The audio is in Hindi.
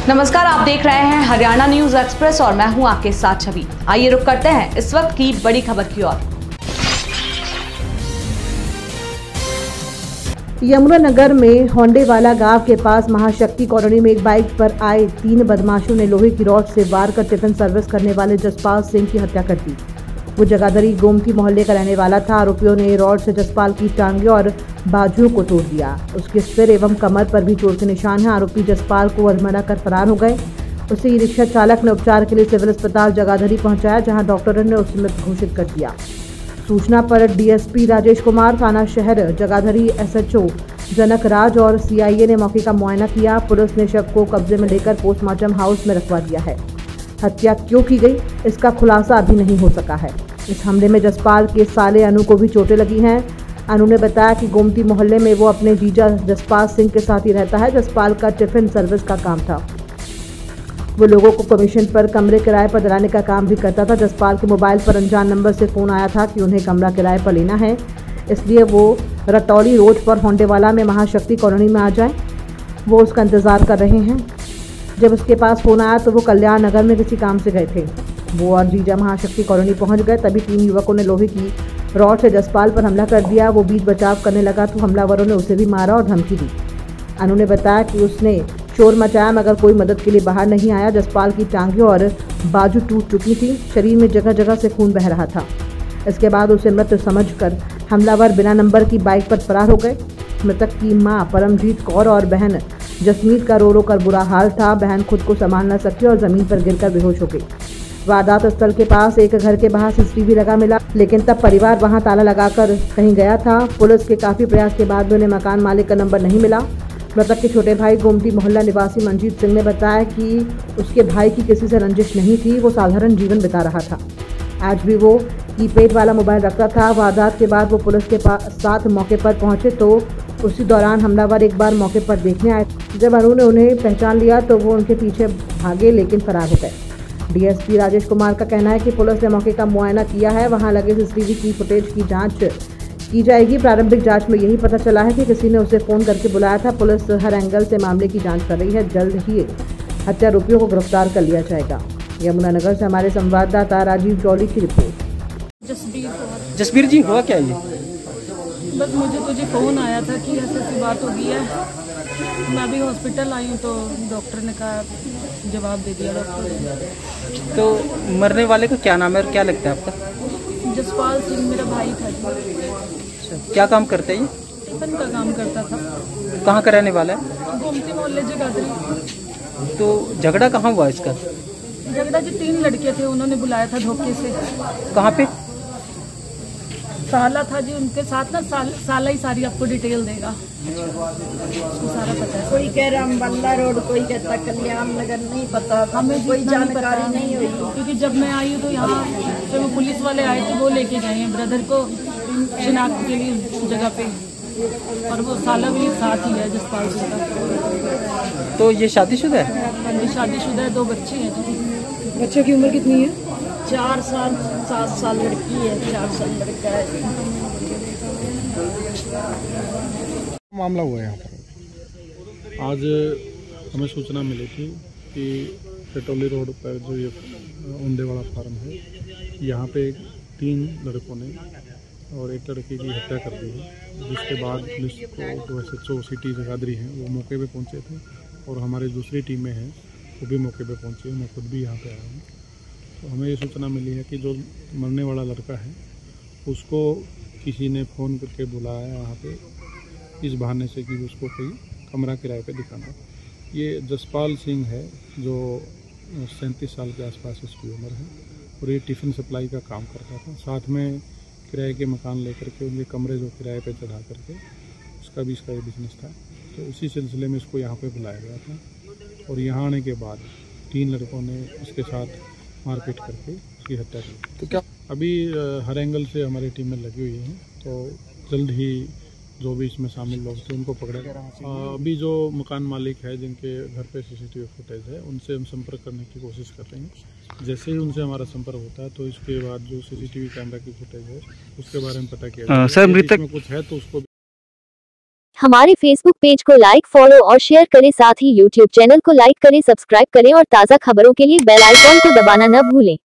नमस्कार, आप देख रहे हैं हरियाणा न्यूज एक्सप्रेस और मैं हूं आपके साथ छवि। आइए रुक करते हैं इस वक्त की बड़ी खबर की ओर। यमुनानगर में होंडेवाला गांव के पास महाशक्ति कॉलोनी में एक बाइक पर आए 3 बदमाशों ने लोहे की रॉड से वार कर टिफिन सर्विस करने वाले जसपाल सिंह की हत्या कर दी। वो जगाधरी गोमती मोहल्ले का रहने वाला था। आरोपियों ने रॉड से जसपाल की टांगे और बाजुओं को तोड़ दिया। उसके सिर एवं कमर पर भी चोट के निशान हैं। आरोपी जसपाल को अधमरा कर फरार हो गए। उसे ई रिक्शा चालक ने उपचार के लिए सिविल अस्पताल जगाधरी पहुंचाया, जहां डॉक्टरों ने उसे मृत घोषित कर दिया। सूचना पर डीएसपी राजेश कुमार, थाना शहर जगाधरी एसएचओ जनक राज और सीआईए ने मौके का मुआयना किया। पुलिस ने शव को कब्जे में लेकर पोस्टमार्टम हाउस में रखवा दिया है। हत्या क्यों की गई, इसका खुलासा अभी नहीं हो सका है। इस हमले में जसपाल के साले अनु को भी चोटें लगी हैं। अनु ने बताया कि गोमती मोहल्ले में वो अपने जीजा जसपाल सिंह के साथ ही रहता है। जसपाल का टिफिन सर्विस का काम था। वो लोगों को कमीशन पर कमरे किराए पर दिलाने का काम भी करता था। जसपाल के मोबाइल पर अनजान नंबर से फ़ोन आया था कि उन्हें कमरा किराए पर लेना है, इसलिए वो रटौली रोड पर होंडेवाला में महाशक्ति कॉलोनी में आ जाए। वो उसका इंतज़ार कर रहे हैं। जब उसके पास फ़ोन आया तो वो कल्याण नगर में किसी काम से गए थे। वो और जीजा महाशक्ति कॉलोनी पहुंच गए। तभी 3 युवकों ने लोहे की रॉड से जसपाल पर हमला कर दिया। वो बीच बचाव करने लगा तो हमलावरों ने उसे भी मारा और धमकी दी। अनु ने बताया कि उसने शोर मचाया मगर कोई मदद के लिए बाहर नहीं आया। जसपाल की टांगें और बाजू टूट चुकी थी। शरीर में जगह जगह से खून बह रहा था। इसके बाद उसे मृत समझकर हमलावर बिना नंबर की बाइक पर फरार हो गए। मृतक की मां परमजीत कौर और बहन जसमीत का रो रो कर बुरा हाल था। बहन खुद को संभाल न सकी और जमीन पर गिरकर बेहोश हो गई। वारदात स्थल के पास एक घर के बाहर सीसीटीवी लगा मिला, लेकिन तब परिवार वहां ताला लगाकर कहीं गया था। पुलिस के काफी प्रयास के बाद भी उन्हें मकान मालिक का नंबर नहीं मिला। मृतक के छोटे भाई गोमती मोहल्ला निवासी मंजीत सिंह ने बताया कि उसके भाई की किसी से रंजिश नहीं थी। वो साधारण जीवन बिता रहा था। आज भी वो कीपैड वाला मोबाइल रखता था। वारदात के बाद वो पुलिस के साथ मौके पर पहुंचे तो उसी दौरान हमलावर एक बार मौके पर देखने आए। जब अनु ने उन्हें पहचान लिया तो वो उनके पीछे भागे, लेकिन फरार हो गए। डीएसपी राजेश कुमार का कहना है कि पुलिस ने मौके का मुआयना किया है। वहां लगे सीसीटीवी की फुटेज की जांच की जाएगी। प्रारंभिक जांच में यही पता चला है कि किसी ने उसे फोन करके बुलाया था। पुलिस हर एंगल से मामले की जांच कर रही है। जल्द ही हत्यारोपियों को गिरफ्तार कर लिया जाएगा। यमुनानगर से हमारे संवाददाता राजीव जौली की रिपोर्ट। जसबीर जी, हुआ क्या ये? बस मुझे तुझे फ़ोन आया था कि ऐसी बात हो गई है। मैं अभी हॉस्पिटल आई हूँ तो डॉक्टर ने कहा, जवाब दे दिया डॉक्टर ने। तो मरने वाले का क्या नाम है और क्या लगता है आपका? जसपाल सिंह मेरा भाई था। क्या काम करते हैं ये? टिफिन का काम करता था। कहाँ का रहने वाला है? गोमती मोहल्ले जगाधरी। तो झगड़ा कहाँ हुआ इसका? झगड़ा जी 3 लड़के थे, उन्होंने बुलाया था धोखे से। कहाँ पे? साला था जी उनके साथ ना। साला ही सारी आपको डिटेल देगा, उसको सारा पता है। कोई कह रहा अम्बाला रोड, कोई कहता कल्याण नगर, नहीं पता, हमें कोई जानकारी नहीं हुई। क्योंकि जब मैं आई हूँ तो यहाँ जब वो पुलिस वाले आए थे वो लेके गए हैं ब्रदर को शिनाख्त के लिए जगह पे, और वो साला भी साथ ही है जसपाल सिंह का। तो ये शादीशुदा है? ये शादीशुदा है, 2 बच्चे हैं जी। बच्चों की उम्र कितनी है? 4 साल, 7 साल लड़की है, 4 साल लड़का है। मामला हुआ है यहाँ पर। आज हमें सूचना मिली थी कि रटौली रोड पर जो ये होंडेवाला फार्म है, यहाँ पे 3 लड़कों ने और एक लड़की की हत्या कर दी है। जिसके बाद पुलिस को जो एसएचओ सिटी जगाधरी हैं वो मौके पे पहुँचे थे और हमारी दूसरी टीमें हैं वो भी मौके पे पहुँची। मैं खुद भी यहाँ पे आया हूँ। तो हमें ये सूचना मिली है कि जो मरने वाला लड़का है उसको किसी ने फ़ोन करके बुलाया यहाँ पे इस बहाने से कि उसको कोई कमरा किराए पे दिखाना। ये जसपाल सिंह है जो 37 साल के आसपास इसकी उम्र है और ये टिफ़िन सप्लाई का काम करता था। साथ में किराए के मकान लेकर के उनके कमरे जो किराए पे चढ़ा करके उसका भी इसका ये बिजनेस था। तो उसी सिलसिले में इसको यहाँ पे बुलाया गया था और यहाँ आने के बाद 3 लड़कों ने इसके साथ मारपीट करके उसकी हत्या की। तो क्या अभी हर एंगल से हमारी टीमें लगी हुई हैं, तो जल्द ही जो भी इसमें शामिल लोग थे उनको पकड़ेगा। अभी जो मकान मालिक है जिनके घर पे सीसीटीवी फुटेज है उनसे हम संपर्क करने की कोशिश कर रहे हैं। जैसे ही उनसे हमारा संपर्क होता है तो इसके बाद जो सीसीटीवी कैमरा की फुटेज है उसके बारे में पता किया। सर, मृतक में कुछ है तो उसको हमारे फेसबुक पेज को लाइक, फॉलो और शेयर करें। साथ ही यूट्यूब चैनल को लाइक करें, सब्सक्राइब करें और ताज़ा खबरों के लिए बेल आइकॉन को दबाना न भूलें।